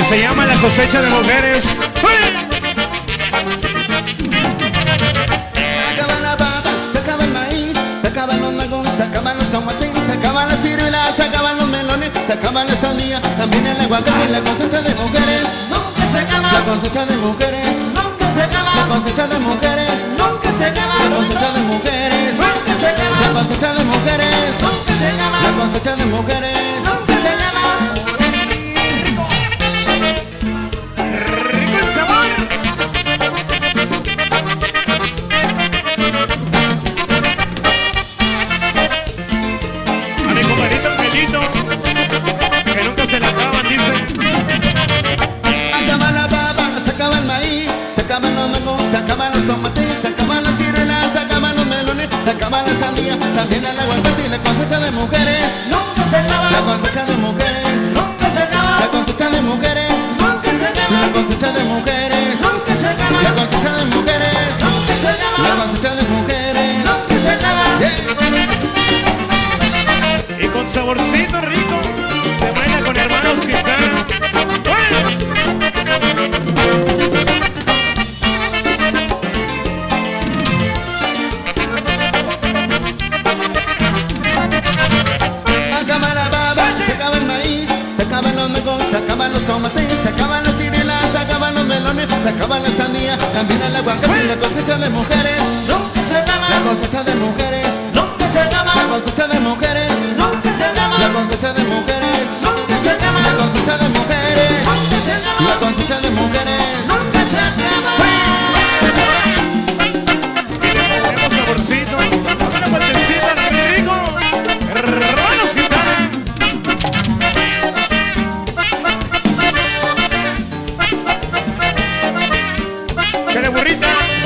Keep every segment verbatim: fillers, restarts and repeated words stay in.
Se llama La Cosecha de Mujeres. Se acaba la papa, se acaba el maíz, se acaban los magos, se acaban los tomates, se acaban las ciruelas, se acaban los melones, se acaban las sandías, también el aguacate y la cosecha de mujeres. Nunca se acaba. La cosecha de mujeres. Nunca se acaba. La cosecha de mujeres. Nunca se acaba. La cosecha de mujeres. Nunca se acaba. La cosecha de mujeres. Nunca se acaba. La cosecha de mujeres. Nunca se acaba. Rico el sabor. A mi compadrito Angelito, que nunca se la acaban, dice. Acaba la papa, se acaba el maíz, se acaban los mangos, se acaban los tomates, se acaban las ciruelas, se acaban los melones, se acaban las sandías, también el aguacate y la cosecha de mujeres. Nunca se acaba. La cosecha de mujeres. Nunca se acaba. La cosecha de mujeres. Nunca se acaba. La cosecha de mujeres. Nunca se acaba. La cosecha de mujeres. Nunca se acaba. La cosecha de mujeres. Nunca se acaba. Y con saborcito rico se baila con Hermanos Quintana. Acaba la baba, se acaba el maíz, se acaban los mangos, se acaban los tomates, se acaban las ciruelas, se acaban los melones, se acaban las sandías, también el aguacate y la cosecha de mujeres. Nunca se acaba. La cosecha de mujeres. Nunca se acaba. La cosecha de mujeres. Nunca se acaba. La cosecha de mujeres. Nunca se acaba. La cosecha de mujeres. Nunca se acaba. La cosecha de mujeres. Nunca se acaba. Tenemos saborcito, una patecita rico. Hermanos Quintana. Chale burrita.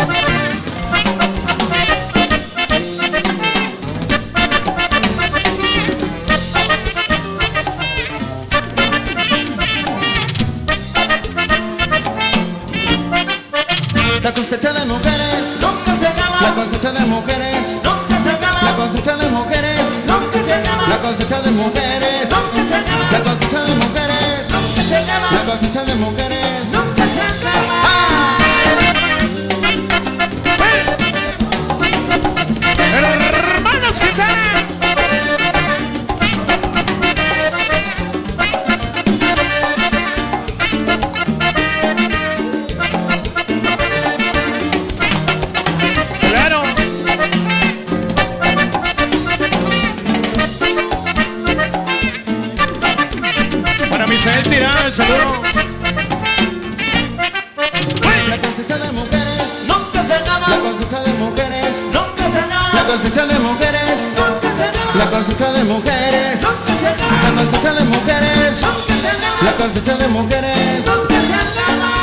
La cosecha de mujeres. Nunca se acaba. La cosecha de mujeres. Nunca se acaba. La cosecha de mujeres. Nunca se acaba. La cosecha de mujeres. Nunca se acaba. La cosecha de mujeres. Nunca se acaba. La cosecha de mujeres. Nunca se acaba. Hermanos Quintana. Claro. Para Misael Tirán, el saludo. La cosecha de mujeres. Nunca se acaba. La cosecha de mujeres. Nunca se acaba. La cosecha de mujeres. Nunca se acaba. La cosecha de mujeres. Nunca se acaba. La cosecha de mujeres. Nunca se acaba. La cosecha de mujeres. Nunca se acaba.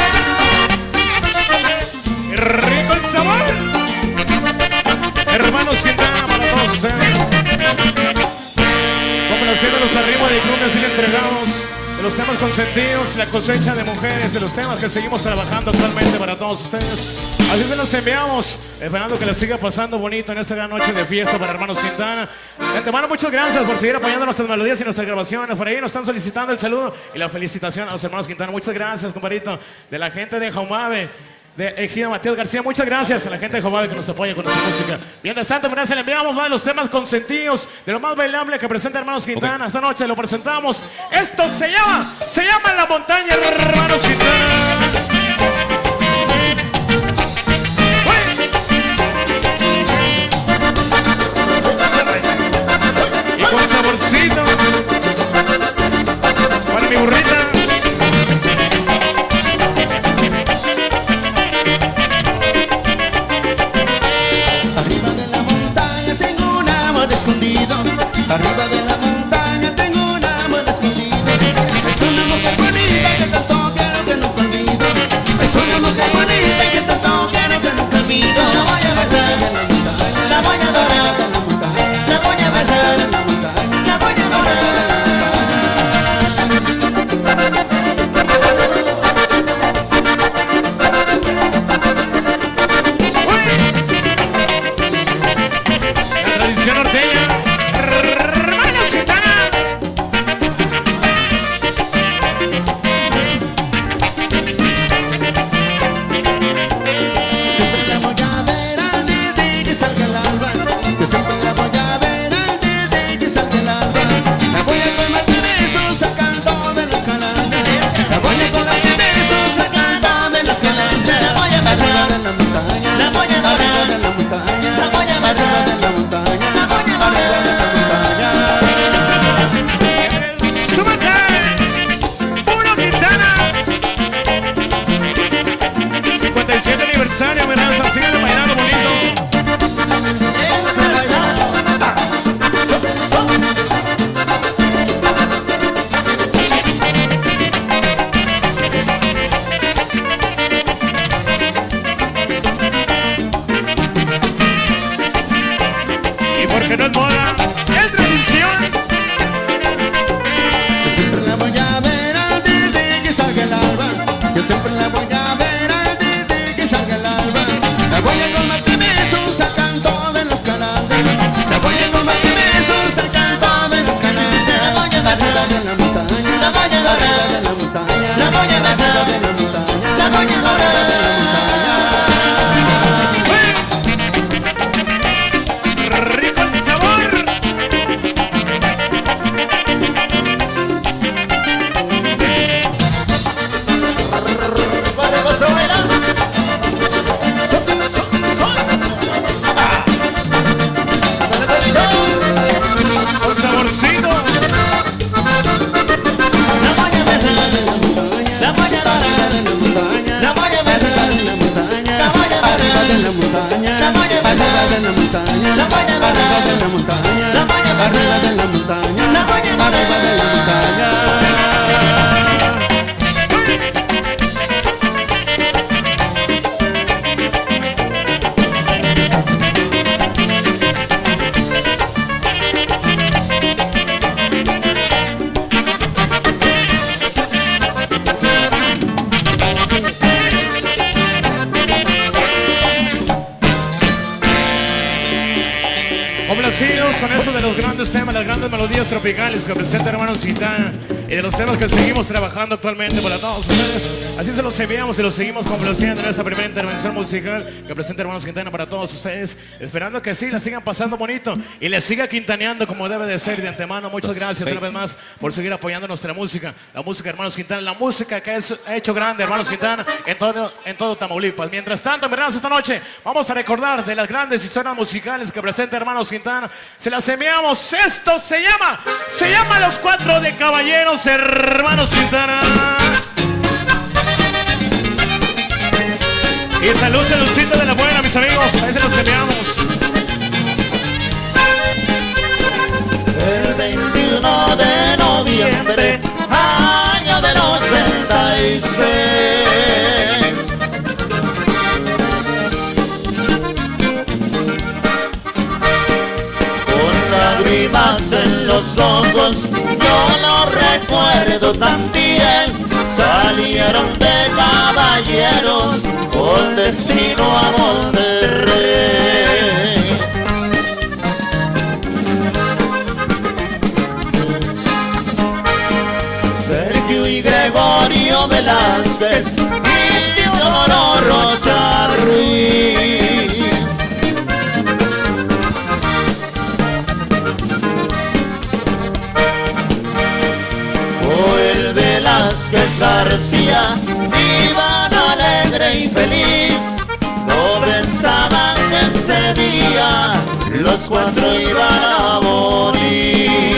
Rico el sabor. Hermanos Quintana para todos ustedes. Complaciendo los arriba de club así entregados de los temas consentidos, la cosecha de mujeres, de los temas que seguimos trabajando actualmente para todos ustedes. Así se los enviamos, esperando que les siga pasando bonito en esta gran noche de fiesta para Hermanos Quintana. De antemano, muchas gracias por seguir apoyando nuestras melodías y nuestras grabaciones. Por ahí nos están solicitando el saludo y la felicitación a los Hermanos Quintana. Muchas gracias, compadrito, de la gente de Jaumave, de Ejido Matías García. Muchas gracias a la gente de Jaumave que nos apoya con nuestra música. Mientras tanto, gracias, le enviamos más los temas consentidos de lo más bailable que presenta Hermanos Quintana. Okay. Esta noche lo presentamos. Esto se llama, se llama La Montaña, Hermanos Quintana. Con saborcito para mi burrita. Arriba de la montaña tengo un amor escondido. Arriba de la montaña tengo un amor escondido. Es una mujer bonita que tanto quiero que nunca olvido. arriba de la montaña, arriba de la montaña, arriba de la montaña, arriba de la montaña. Complacidos con eso de los grandes temas, las grandes melodías tropicales que presenta Hermanos Quintana y de los temas que seguimos trabajando actualmente para todos ustedes. Así se los enviamos y los seguimos complaciendo en esta primera intervención musical que presenta Hermanos Quintana para todos ustedes, esperando que sí, la sigan pasando bonito y les siga quintaneando como debe de ser. De antemano, muchas gracias una vez más por seguir apoyando nuestra música, la música de Hermanos Quintana, la música que ha hecho grande Hermanos Quintana en todo, en todo Tamaulipas. Mientras tanto, mi hermanos, esta noche vamos a recordar de las grandes historias musicales que presenta Hermanos Quintana. Se las enviamos. Esto se llama, se llama Los Cuatro de Caballeros, Hermanos Quintana. Y salud, saludcita de la buena, mis amigos. Ahí se los enviamos. El veintiuno de noviembre, año del ochenta y seis. Con lágrimas en los ojos, yo lo recuerdo tan bien. Salieron de caballeros con destino a Monterrey. Sergio y Gregorio Velázquez y Teodoro Rocha Ruiz. Joel Velázquez García iban alegre y feliz. No pensaban que ese día los cuatro iban a morir.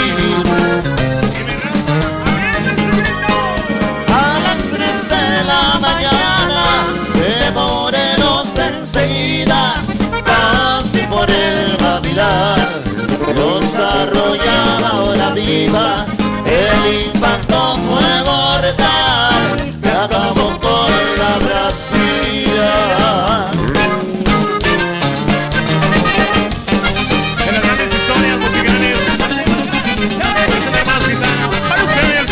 A las tres de la mañana de Morelos enseguida, casi por el Gavilar, los arrollaba la viva. El impacto fue mortal, que acabó con la Brasilia. En las grandes historias musicales, para ustedes.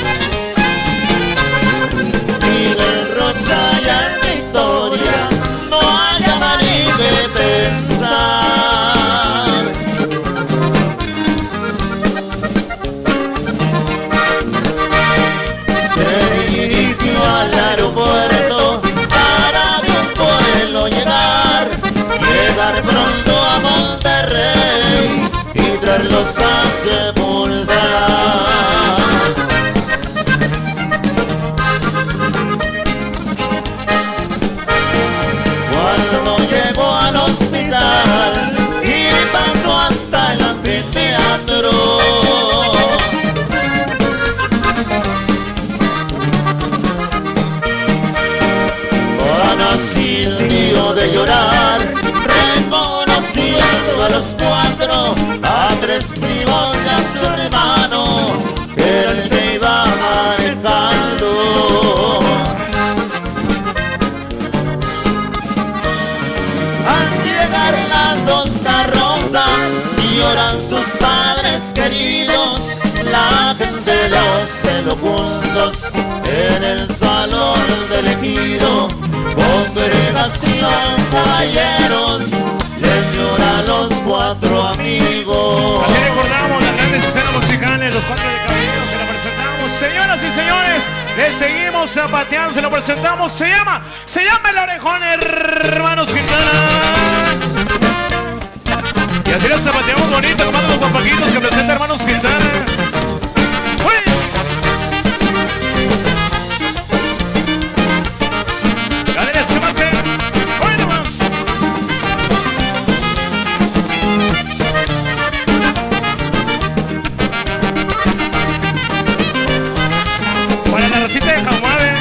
Miguel Rocha y en Victoria no hallaba ni que pensar. Se dirigió al aeropuerto para de un pueblo llegar, llegar pronto a Monterrey y traerlos a sepultar. Cuando llegó al hospital y pasó hasta el anfiteatro, Ana Silvio de llorar, reconociendo a los cuatro, a tres primos y a su hermano, que era el que iba manejando. Al llegar las dos carrozas, lloran sus padres queridos, la gente los veló juntos en el salón del ejido. Congregación, caballeros, les lloran los cuatro amigos. Así recordamos las grandes escenas musicales, Los Cuatro de Caballeros, se lo presentamos. Señoras y señores, le seguimos zapateando, se lo presentamos. Se llama, se llama El Orejón, Hermanos Quintana. Y así los zapateamos bonito, tomando los guapaquitos que presenta Hermanos Quintana. ¡Uy! Cadenas, ¿qué más? ¡Uy, nomás! Para la racita de Jaumave.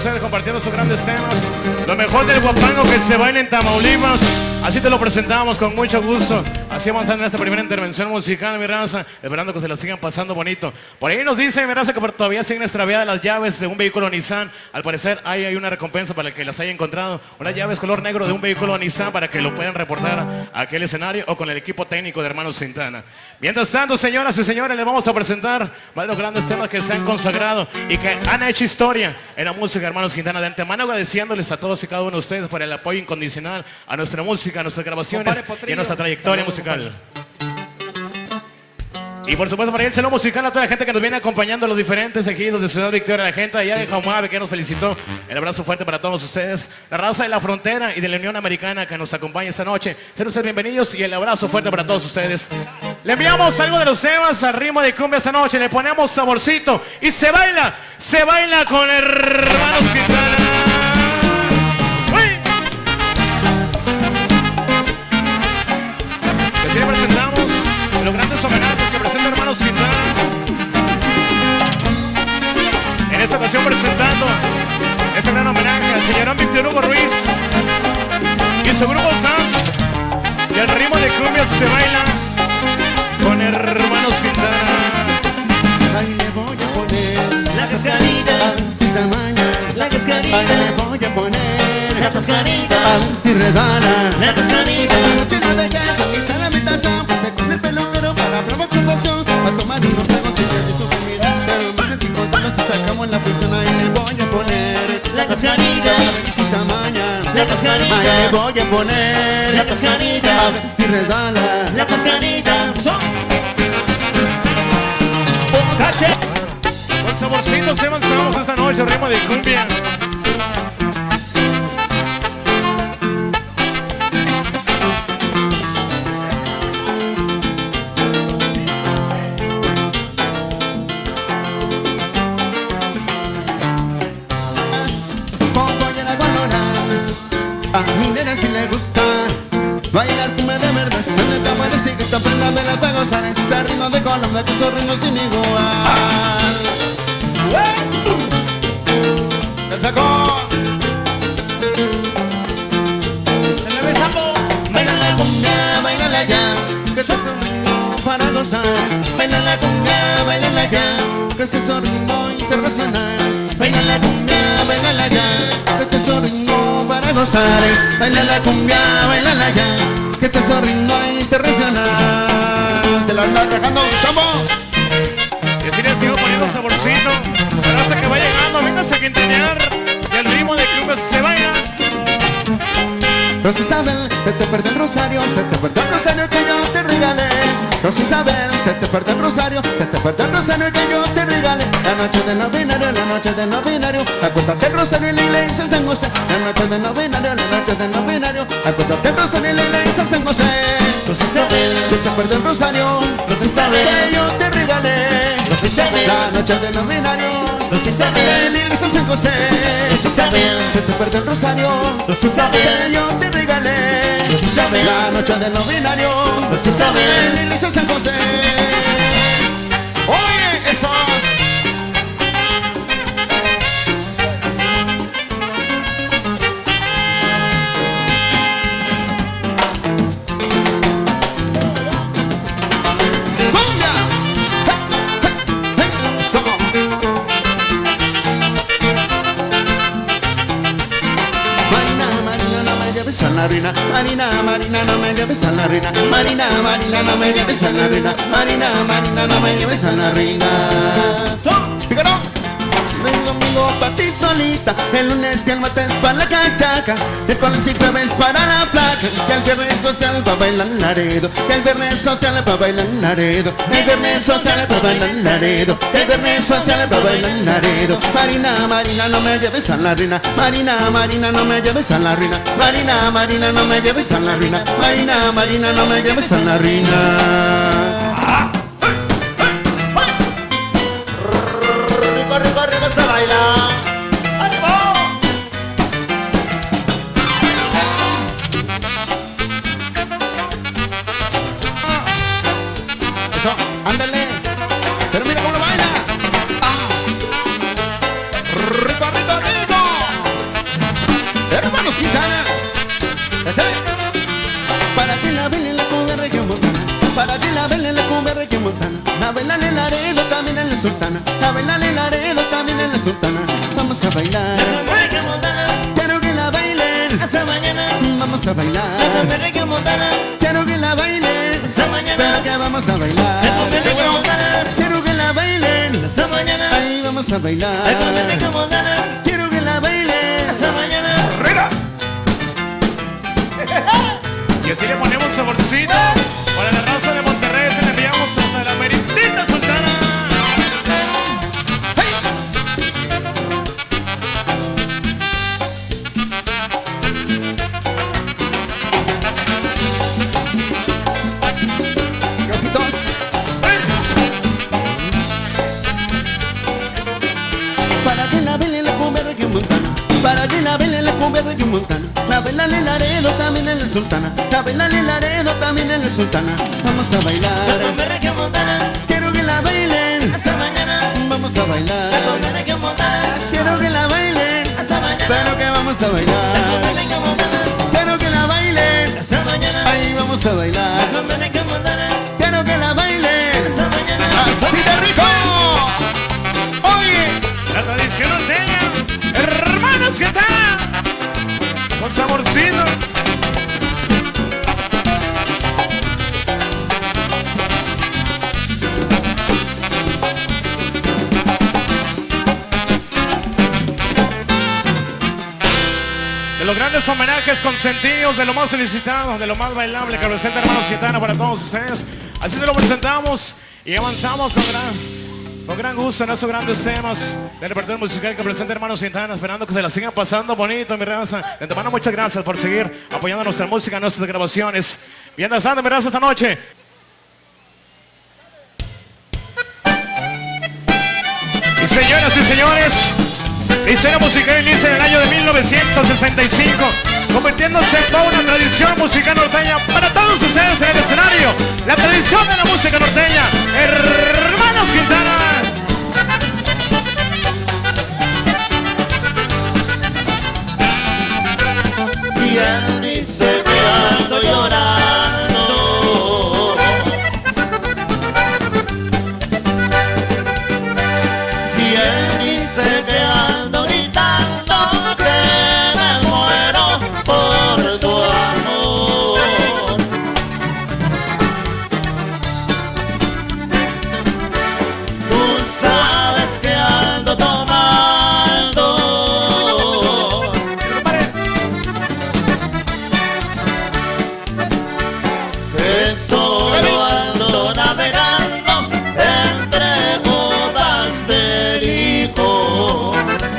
ustedes compartiendo sus grandes temas. Lo mejor del guapango que se baila en Tamaulipas. Así te lo presentamos con mucho gusto. Así avanzando en esta primera intervención musical, mi raza. Esperando que se la sigan pasando bonito. Por ahí nos dicen, mi raza, que todavía siguen extraviadas las llaves de un vehículo Nissan. Al parecer ahí hay una recompensa para el que las haya encontrado. Unas llaves color negro de un vehículo Nissan para que lo puedan reportar a aquel escenario o con el equipo técnico de Hermanos Quintana. Mientras tanto, señoras y señores, les vamos a presentar más de los grandes temas que se han consagrado y que han hecho historia en la música de Hermanos Quintana. De antemano agradeciéndoles a todos y cada uno de ustedes por el apoyo incondicional a nuestra música, a nuestras grabaciones y a nuestra trayectoria musical. Y por supuesto para el saludo musical a toda la gente que nos viene acompañando, los diferentes ejidos de Ciudad Victoria, la gente allá de Jaumabe que nos felicitó. El abrazo fuerte para todos ustedes, la raza de la frontera y de la Unión Americana que nos acompaña esta noche. Sean ustedes bienvenidos y el abrazo fuerte para todos ustedes. Le enviamos algo de los temas al ritmo de cumbia esta noche, le ponemos saborcito y se baila, se baila con Hermanos Quintana. Así le presentamos los grandes homenajes que presenta Hermanos Quintana. En esta ocasión presentando este gran homenaje al señor Víctor Hugo Ruiz y su grupo Sans. Y el ritmo de cumbia se baila con Hermanos Quintana. Ahí le voy a poner La cascarita, a ver si se amaña. la cascarita, Ahí le voy a poner la cascarita, a ver si redana. la cascarita. Lleno de queso, quita la habitación, ponte con el peluquero para probar conducción. A tomar unos tragos y ya de su comida. Pero más sentimos solo si sacamos la función. Ahí le voy a poner La cascarita, a ver si se amaña. la cascarita, Ahí le voy a poner la cascarita, a ver si resbala. la cascarita. Son caché. Con saborcitos se avanzamos esta noche el ritmo de cumbia. A mi nena si le gusta bailar cumbia de verdad. Se te tapa la cigarrita, prenda la para gozar. Este ritmo de Colombia que es un ritmo sin igual. ¡El tacón! Baila la cumbia, baila ya, que es un ritmo para gozar. Baila la cumbia, baila ya, que es un ritmo internacional. Baila la cumbia, baila ya, que es un ritmo para gozar. Baila la cumbia, baila ya, que este es un ritmo internacional. Te la está trabajando, Gustavo. Y así le sigo poniendo saborcito. La raza que va llegando, véngase a quintanear. Y el ritmo de cumbia se baila. Rosy Isabel, se te perdió el rosario, se te perdió el rosario que yo te regalé. Rosy Isabel, se te perdió el rosario, se te perdió el rosario que yo te regalé. La noche del novinario, la noche del novinario, acuérdate el rosario en la iglesia San José. La noche del novinario, la noche del novinario, acuérdate el rosario en la iglesia San José. Rosy Isabel, se te perdió el rosario, Rosy Isabel, que yo te regalé. Rosy Isabel, La noche del novinario, Rosy Isabel, en la iglesia San José. Rosy Isabel, Se te perdió el rosario, Rosy Isabel, que yo te regalé. Rosy Isabel, La noche del novinario, Rosy Isabel, en la iglesia San José. Oye, eso. ¡Cumbia! ¡Hey, hey, hey! Eso. Marina, Marina, no me lleves a la ruina. Marina, Marina, no me lleves a la ruina. Marina, Marina, no me lleves a la ruina. Marina, Marina, no me lleves a la ruina. Son, Fígaro. Ven conmigo pa' ti solita. El lunes y el martes pa' la cachaca. El jueves y jueves para la placa. Que el viernes social pa' bailar Laredo. Que el viernes social pa' bailar Laredo. El viernes social pa' bailar Laredo. El viernes social pa' bailar Laredo. Marina, Marina, no me lleves a la ruina. Marina, Marina, no me lleves a la ruina. Marina, Marina, no me lleves a la ruina. Marina, Marina, no me lleves a la ruina. arriba, arriba, arriba se baila. ¡Ánimo! Eso, ándale. Pero mira cómo lo baila. Ah. Rico, rico, rico. vamos a bailar. La cumbia reggaemontana, Quiero que la bailen esta mañana. pero que vamos a bailar. La cumbia reggaemontana, Quiero que la bailen esta mañana. ahí vamos a bailar. La cumbia reggaemontana, Quiero que la bailen esta mañana. ¡Arriba! Y así le ponemos saborcito para la raza de Monterrey. Se le enviamos hasta la meritita sultana. Ojitos. Para que la bailen la cumbia reggaemontana, para que la bailen la cumbia reggaemontana. La baila en Laredo, también en el Sultana. La baila en Laredo, también en el Sultana. Vamos a La bailar. cumbia reggaemontana, Quiero que la bailen esta mañana. vamos a La bailar. cumbia reggaemontana, Quiero que la bailen esta mañana. pero que vamos a La bailar. cumbia reggaemontana, Quiero que la bailen esta mañana. ahí vamos a La bailar. cumbia reggaemontana, Quiero que la bailen esta mañana. así de rico. Oye, La tradición norteña. Hermanos, ¿qué tal? Con saborcito. De los grandes homenajes consentidos, de lo más solicitado, de lo más bailable que presenta Hermanos Gitana para todos ustedes. Así se lo presentamos y avanzamos con gran, con gran gusto en esos grandes temas del repertorio musical que presenta Hermanos Gitana, esperando que se la sigan pasando bonito, mi raza. De antemano, muchas gracias por seguir apoyando nuestra música, nuestras grabaciones. Mientras tanto, mi raza, esta noche. Y señoras y señores, la historia musical inicia en el año de mil novecientos sesenta y cinco, convirtiéndose en toda una tradición musical norteña para todos ustedes en el escenario. La tradición de la música norteña, Hermanos Gitana. Y él dice que ando llorando. Y él dice que ando gritando, que me muero por tu amor. Tú sabes que ando tomando, que solo ando navegando entre bodas de licor.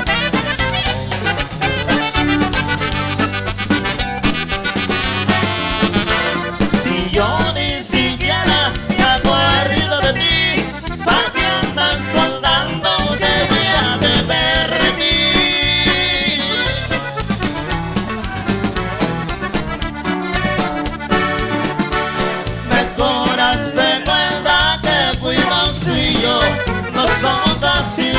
Si yo ni siquiera me acuerdo de ti, ¿para qué andas contando que día de derretir? Mejor haz de cuenta que fuimos tú y yo, no somos casi